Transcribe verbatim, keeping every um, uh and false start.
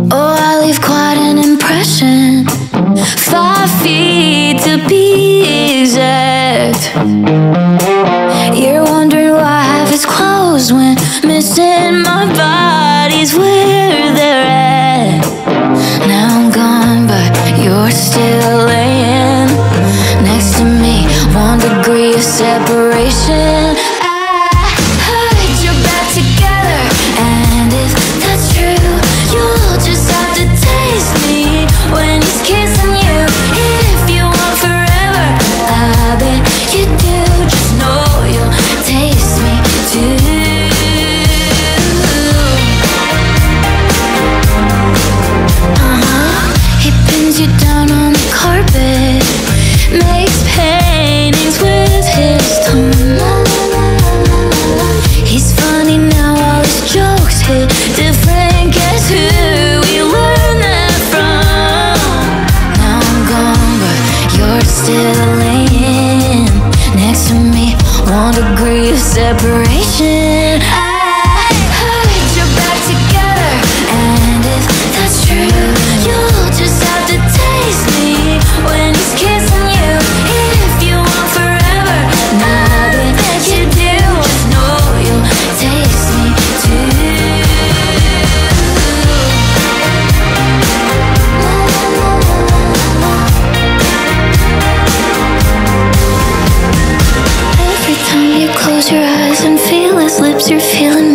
Oh, I leave quite an impression. Five feet to be exact. You're wondering why half is closed when missing my body's where they're at. Now I'm gone, but you're still laying next to me. One degree of separation. One degree of separation. I heard you're back together, and if that's true, you'll just have to taste me when he's kissing you. If you want forever, nothing that you do, just know you'll taste me too. Every time you close your eyes and feel his lips, you're feeling